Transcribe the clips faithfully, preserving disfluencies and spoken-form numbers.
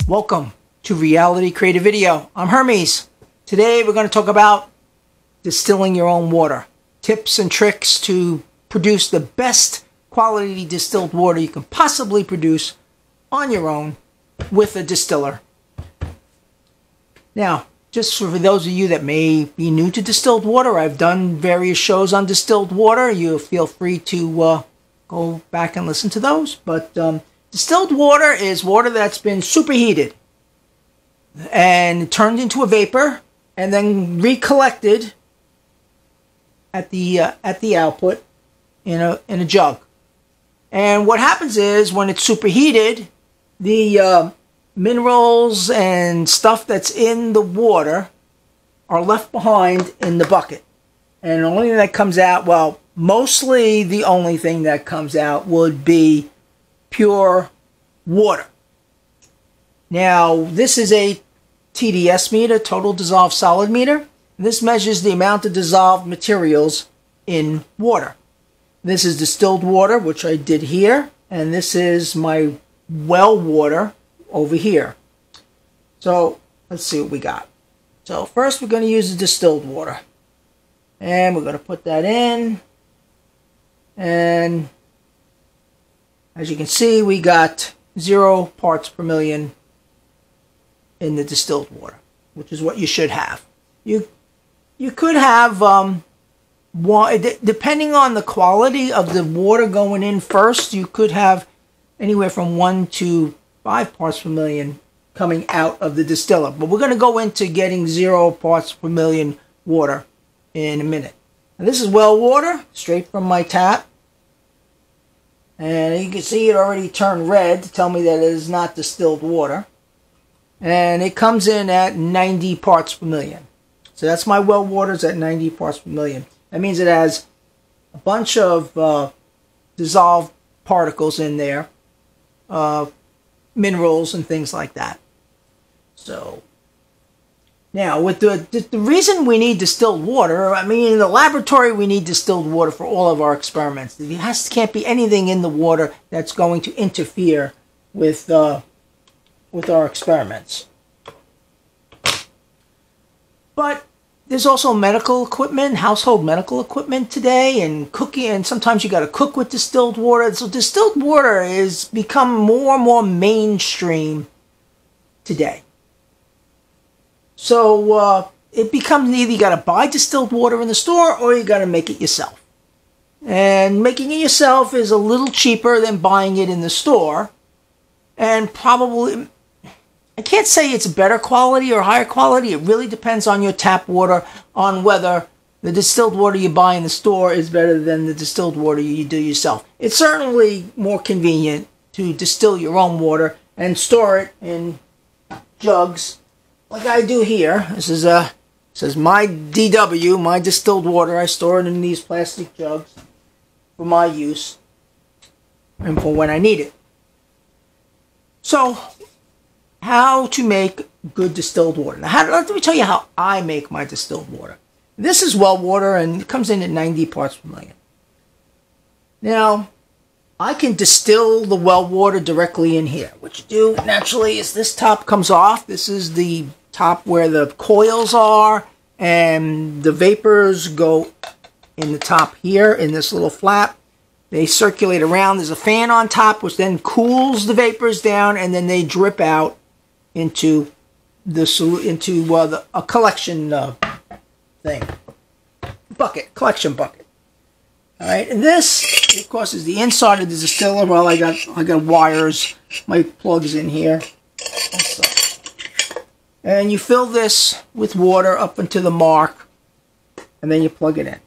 Welcome to Reality Creative Video. I'm Hermes. Today we're going to talk about distilling your own water. Tips and tricks to produce the best quality distilled water you can possibly produce on your own with a distiller. Now, just for those of you that may be new to distilled water, I've done various shows on distilled water. You feel free to uh, go back and listen to those. But um, distilled water is water that's been superheated and turned into a vapor and then recollected at the uh, at the output in a in a jug. And what happens is when it's superheated, the uh, minerals and stuff that's in the water are left behind in the bucket. And the only thing that comes out, well, mostly the only thing that comes out would be pure water. Now, this is a T D S meter, total dissolved solid meter. This measures the amount of dissolved materials in water. This is distilled water, which I did here, and this is my well water over here. So let's see what we got. So first we're going to use the distilled water, and we're going to put that in, and as you can see, we got zero parts per million in the distilled water, which is what you should have. You you could have um, one, depending on the quality of the water going in first, you could have anywhere from one to five parts per million coming out of the distiller. But we're going to go into getting zero parts per million water in a minute. And this is well water, straight from my tap. And you can see it already turned red to tell me that it is not distilled water. And it comes in at ninety parts per million. So that's my well water is at ninety parts per million. That means it has a bunch of uh, dissolved particles in there, uh, minerals and things like that. So now, with the, the the reason we need distilled water, I mean, in the laboratory we need distilled water for all of our experiments. There has can't be anything in the water that's going to interfere with uh, with our experiments. But there's also medical equipment, household medical equipment today, and cooking, and sometimes you got to cook with distilled water. So distilled water is become more and more mainstream today. So uh, it becomes either you got to buy distilled water in the store or you got to make it yourself. And making it yourself is a little cheaper than buying it in the store, and probably, I can't say it's better quality or higher quality. It really depends on your tap water, on whether the distilled water you buy in the store is better than the distilled water you do yourself. It's certainly more convenient to distill your own water and store it in jugs like I do here. This is a this is my D W, my distilled water. I store it in these plastic jugs for my use and for when I need it. So, how to make good distilled water. Now, how, let me tell you how I make my distilled water. This is well water, and it comes in at ninety parts per million. Now, I can distill the well water directly in here. What you do naturally is this top comes off. This is the top where the coils are, and the vapors go in the top here in this little flap. They circulate around. There's a fan on top, which then cools the vapors down, and then they drip out into the into uh, the, a collection uh, thing, bucket, collection bucket. All right, and this, of course, is the inside of the distiller. Well, I got I got wires, my plugs in here, and you fill this with water up into the mark, and then you plug it in.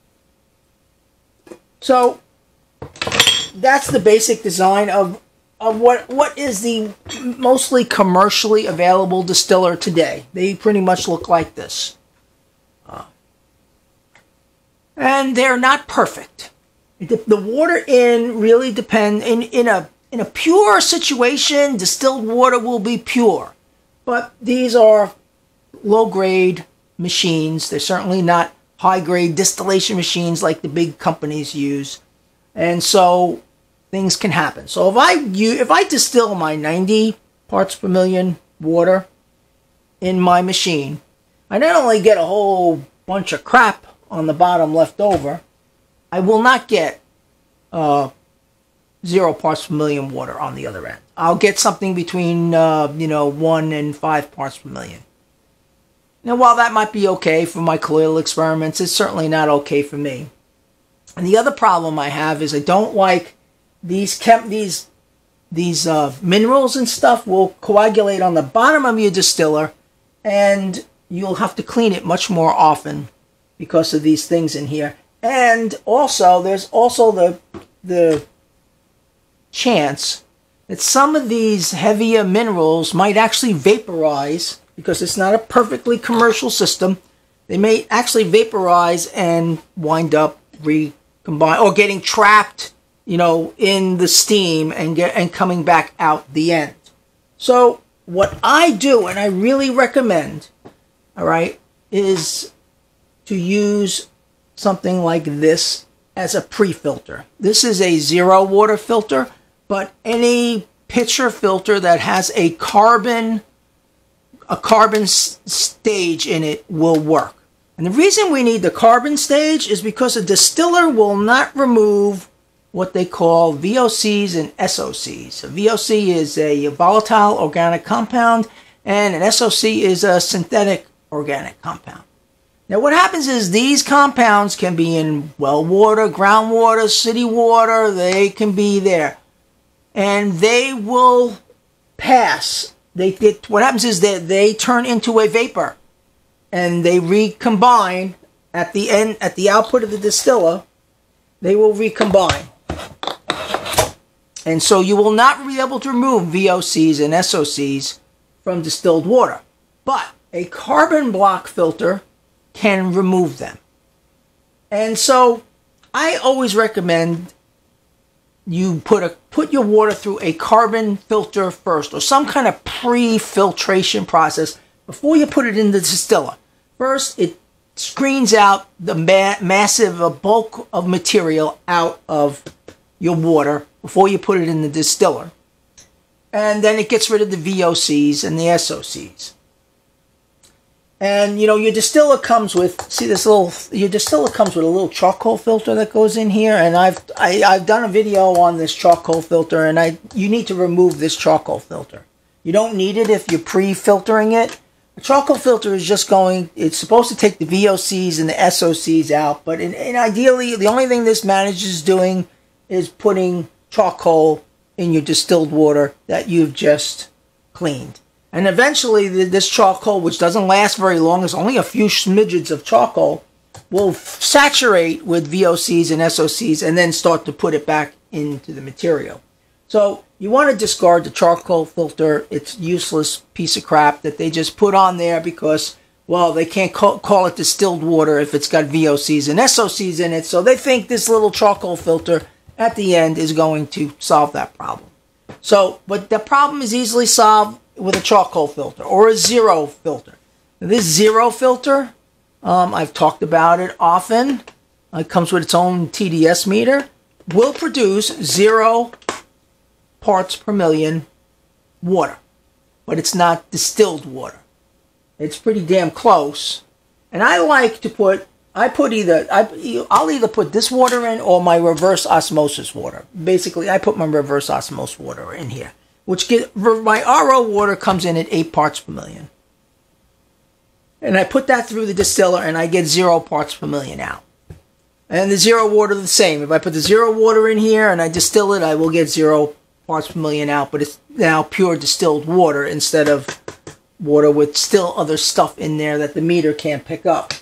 So that's the basic design of. Of what, what is the mostly commercially available distiller today. They pretty much look like this. Uh, and they're not perfect. The, the water in really depends, in, in, a, in a pure situation, distilled water will be pure. But these are low-grade machines. They're certainly not high-grade distillation machines like the big companies use. And so things can happen. So if I you if I distill my ninety parts per million water in my machine, I not only get a whole bunch of crap on the bottom left over, I will not get uh, zero parts per million water on the other end. I'll get something between, uh, you know, one and five parts per million. Now, while that might be okay for my colloidal experiments, it's certainly not okay for me. And the other problem I have is I don't like these chem these these uh, minerals and stuff will coagulate on the bottom of your distiller, and you'll have to clean it much more often because of these things in here. And also, there's also the the chance that some of these heavier minerals might actually vaporize, because it's not a perfectly commercial system. They may actually vaporize and wind up recombine or getting trapped, you know, in the steam and get and coming back out the end. So what I do, and I really recommend, all right, is to use something like this as a pre-filter. This is a zero water filter, but any pitcher filter that has a carbon a carbon stage in it will work. And the reason we need the carbon stage is because a distiller will not remove what they call V O Cs and S O Cs. A V O C is a volatile organic compound, and an S O C is a synthetic organic compound. Now what happens is these compounds can be in well water, groundwater, city water, they can be there. And they will pass. They, it, what happens is that they turn into a vapor, and they recombine at the end, at the output of the distiller. They will recombine, and so you will not be able to remove V O Cs and S O Cs from distilled water, but a carbon block filter can remove them. And so I always recommend you put a put your water through a carbon filter first, or some kind of pre-filtration process before you put it in the distiller. First, it screens out the ma massive bulk of material out of your water before you put it in the distiller. And then it gets rid of the V O Cs and the S O Cs. And, you know, your distiller comes with, see this little, your distiller comes with a little charcoal filter that goes in here. And I've, I, I've done a video on this charcoal filter, and I, you need to remove this charcoal filter. You don't need it if you're pre-filtering it. A charcoal filter is just going, it's supposed to take the V O Cs and the S O Cs out. But in, in ideally, the only thing this manages doing is putting charcoal in your distilled water that you've just cleaned. And eventually, this charcoal, which doesn't last very long, it's only a few smidgens of charcoal, will saturate with V O Cs and S O Cs and then start to put it back into the material. So you want to discard the charcoal filter. It's a useless piece of crap that they just put on there because, well, they can't call, call it distilled water if it's got V O Cs and S O Cs in it. So they think this little charcoal filter at the end is going to solve that problem. So, but the problem is easily solved with a charcoal filter or a zero filter. Now, this zero filter, um, I've talked about it often. It comes with its own T D S meter. Will produce zero parts per million water, but it's not distilled water. It's pretty damn close. And I like to put, I put either, I, I'll either put this water in or my reverse osmosis water. Basically, I put my reverse osmosis water in here, which get, my R O water comes in at eight parts per million. And I put that through the distiller, and I get zero parts per million out. And the zero water the same. If I put the zero water in here and I distill it, I will get zero parts per million out, but it's now pure distilled water instead of water with still other stuff in there that the meter can't pick up.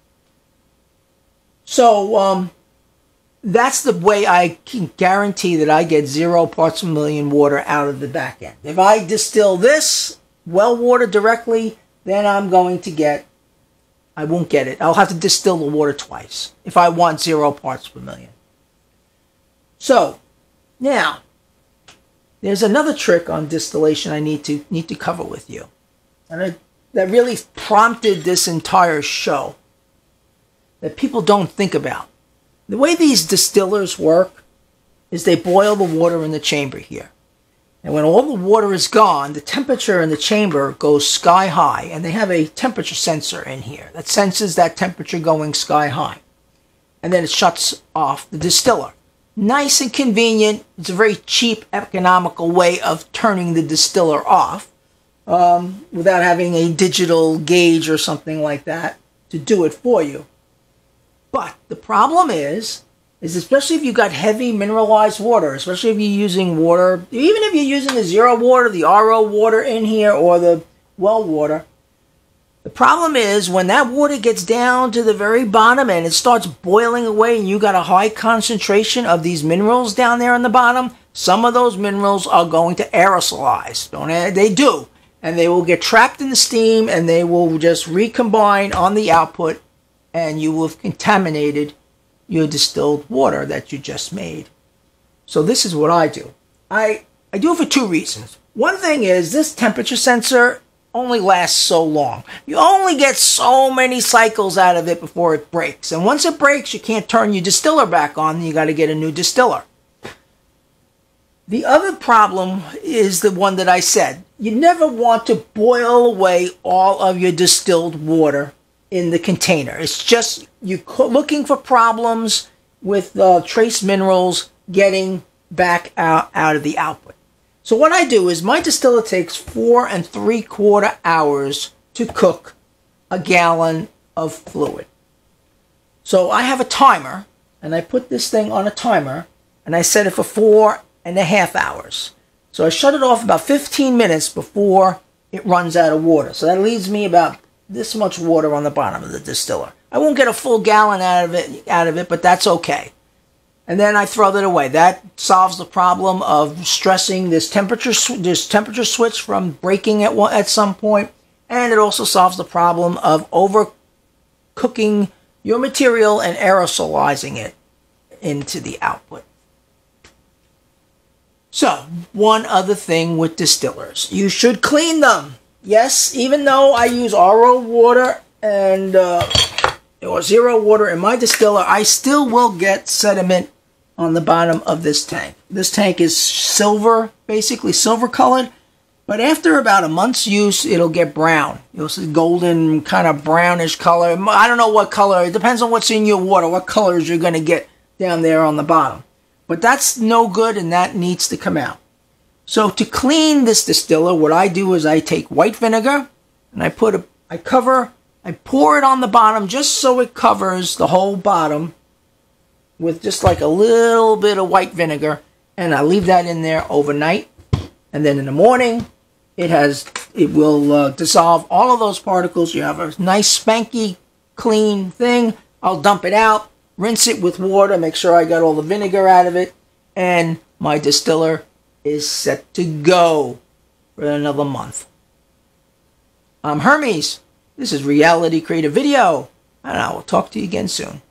So, um, that's the way I can guarantee that I get zero parts per million water out of the back end. If I distill this well water directly, then I'm going to get, I won't get it. I'll have to distill the water twice if I want zero parts per million. So, now, there's another trick on distillation I need to need to cover with you. And I, that really prompted this entire show that people don't think about. The way these distillers work is they boil the water in the chamber here. And when all the water is gone, the temperature in the chamber goes sky high. And they have a temperature sensor in here that senses that temperature going sky high. And then it shuts off the distiller. Nice and convenient. It's a very cheap, economical way of turning the distiller off um, without having a digital gauge or something like that to do it for you. But the problem is, is especially if you've got heavy mineralized water, especially if you're using water, even if you're using the zero water, the R O water in here, or the well water, the problem is when that water gets down to the very bottom and it starts boiling away and you got a high concentration of these minerals down there on the bottom, some of those minerals are going to aerosolize. Don't they? They do. And they will get trapped in the steam and they will just recombine on the output, and you will have contaminated your distilled water that you just made. So this is what I do. I, I do it for two reasons. One thing is this temperature sensor only lasts so long. You only get so many cycles out of it before it breaks. And once it breaks, you can't turn your distiller back on. You got to get a new distiller. The other problem is the one that I said. You never want to boil away all of your distilled water in the container. It's just you looking for problems with uh, trace minerals getting back out, out of the output. So what I do is my distiller takes four and three quarter hours to cook a gallon of fluid. So I have a timer, and I put this thing on a timer, and I set it for four and a half hours. So I shut it off about fifteen minutes before it runs out of water. So that leaves me about this much water on the bottom of the distiller. I won't get a full gallon out of it, out of it, but that's okay. And then I throw that away. That solves the problem of stressing this temperature, this temperature switch from breaking at one, at some point, and it also solves the problem of overcooking your material and aerosolizing it into the output. So, one other thing with distillers. You should clean them. Yes, even though I use R O water and uh, or zero water in my distiller, I still will get sediment on the bottom of this tank. This tank is silver, basically silver colored, but after about a month's use, it'll get brown. You'll see golden, kind of brownish color. I don't know what color. It depends on what's in your water, what colors you're going to get down there on the bottom. But that's no good, and that needs to come out. So to clean this distiller, what I do is I take white vinegar, and I put a, I cover, I pour it on the bottom just so it covers the whole bottom with just like a little bit of white vinegar, and I leave that in there overnight. And then in the morning, it has, it will uh, dissolve all of those particles. You have a nice spanky clean thing. I'll dump it out, rinse it with water, make sure I got all the vinegar out of it, and my distiller is set to go for another month. I'm Hermes. This is Reality Creative Video, and I will talk to you again soon.